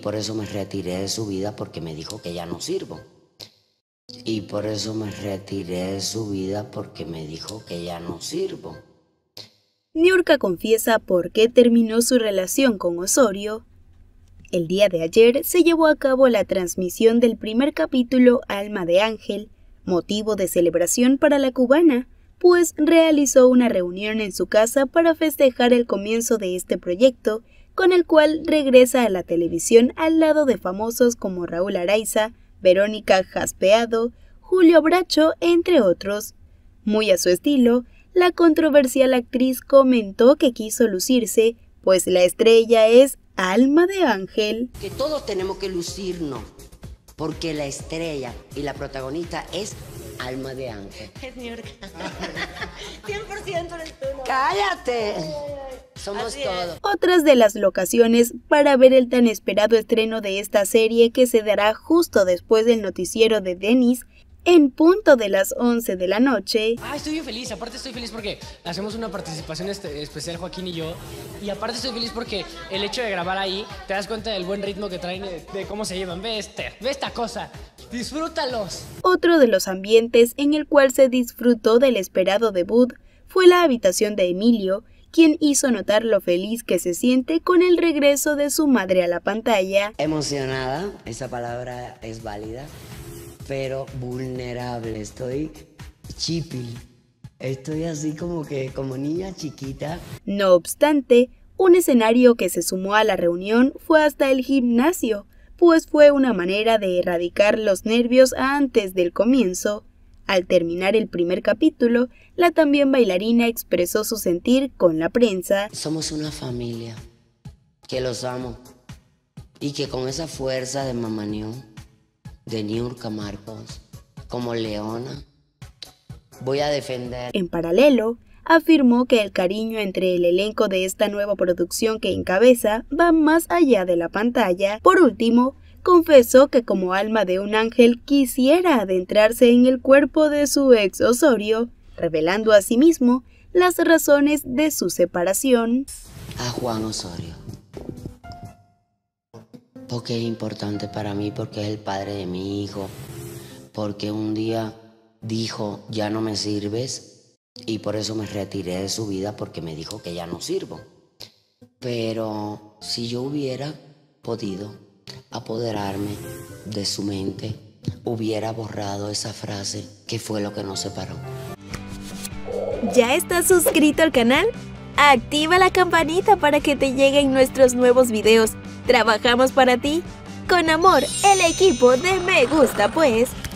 por eso me retiré de su vida porque me dijo que ya no sirvo. Y por eso me retiré de su vida porque me dijo que ya no sirvo. Niurka confiesa por qué terminó su relación con Osorio. El día de ayer se llevó a cabo la transmisión del primer capítulo Alma de Ángel, motivo de celebración para la cubana, pues realizó una reunión en su casa para festejar el comienzo de este proyecto, con el cual regresa a la televisión al lado de famosos como Raúl Araiza, Verónica Jaspeado, Julio Bracho, entre otros. Muy a su estilo, la controversial actriz comentó que quiso lucirse, pues la estrella es Alma de Ángel. Que todos tenemos que lucirnos, porque la estrella y la protagonista es Alma de Ángel. Es Niurka. 100% eres tú, ¿no? ¡Cállate! Somos todos. Otras de las locaciones para ver el tan esperado estreno de esta serie, que se dará justo después del noticiero de Denis, en punto de las 11 de la noche. Estoy bien feliz, aparte estoy feliz porque hacemos una participación especial Joaquín y yo, y aparte estoy feliz porque el hecho de grabar ahí, te das cuenta del buen ritmo que traen, de cómo se llevan. Ve esta cosa, disfrútalos. Otro de los ambientes en el cual se disfrutó del esperado debut fue la habitación de Emilio, quien hizo notar lo feliz que se siente con el regreso de su madre a la pantalla. Emocionada, esa palabra es válida, pero vulnerable. Estoy chipil, estoy así como niña chiquita. No obstante, un escenario que se sumó a la reunión fue hasta el gimnasio, pues fue una manera de erradicar los nervios antes del comienzo. Al terminar el primer capítulo, la también bailarina expresó su sentir con la prensa. Somos una familia, que los amo, y que con esa fuerza de Mamá New, de Niurka Marcos, como leona, voy a defender. En paralelo, afirmó que el cariño entre el elenco de esta nueva producción que encabeza va más allá de la pantalla. Por último, confesó que como alma de un ángel quisiera adentrarse en el cuerpo de su ex Osorio, revelando asimismo las razones de su separación. A Juan Osorio, porque es importante para mí, porque es el padre de mi hijo, porque un día dijo, ya no me sirves, y por eso me retiré de su vida porque me dijo que ya no sirvo. Pero si yo hubiera podido apoderarme de su mente, hubiera borrado esa frase que fue lo que nos separó. ¿Ya estás suscrito al canal? Activa la campanita para que te lleguen nuestros nuevos videos. Trabajamos para ti. Con amor, el equipo de Me Gusta Pues.